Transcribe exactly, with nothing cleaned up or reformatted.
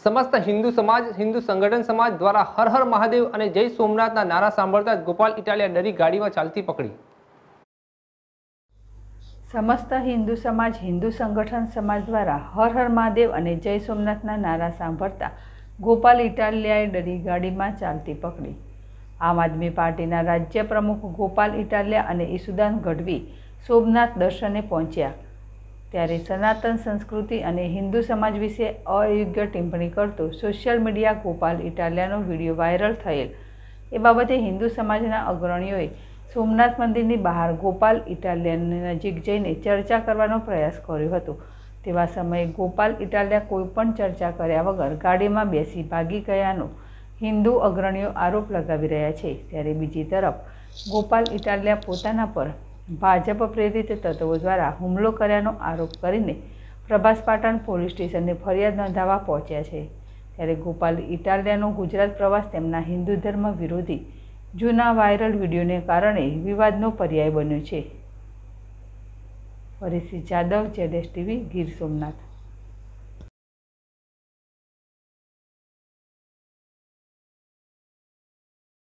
समस्त हिंदू समाज हिंदू संगठन समाज द्वारा हर हर महादेव और जय सोमनाथ नारा सांभळता गोपाल इटालिया डरी गाड़ी में चालती पकड़ी। समस्त हिंदू समाज हिंदू संगठन समाज द्वारा हर हर महादेव और जय सोमनाथ नारा सांभळता गोपाल इटालियाए डरी गाड़ी में चालती पकड़ी। आम आदमी पार्टी राज्य प्रमुख गोपाल इटालिया और ईसुदान गढ़वी सोमनाथ दर्शने पहुंच्या त्यारे सनातन संस्कृति और हिंदू समाज विषे अयोग्य टिप्पणी करतो सोशियल मीडिया गोपाल इटालियानो विडियो वायरल थयेल ए बाबते हिंदू समाजना अग्रणीओए सोमनाथ मंदिरनी बहार गोपाल इटालियानी नजीक जईने चर्चा करवानो प्रयास कर्यो हतो। तेवा समये गोपाल इटालिया कोईपण चर्चा कर्या वगर गाड़ीमां बेसी भागी गयानो हिंदू अग्रणीओ आरोप लगावी रह्या छे। त्यारे बीजी तरफ गोपाल इटालिया पोताना पर भाजप प्रेरित तत्वों द्वारा हुमलो कर्यानो आरोप करीने प्रभास पाटण पोलीस स्टेशने फरियाद नोंधावा पहोंच्या छे। त्यारे गोपाल इटालियानो गुजरात प्रवास तेमना हिंदू धर्म विरोधी जूना वायरल विडियोने कारणे विवादनो पर्याय बन्यो छे। परिसी Jadav, Z S TV, Gir Somnath.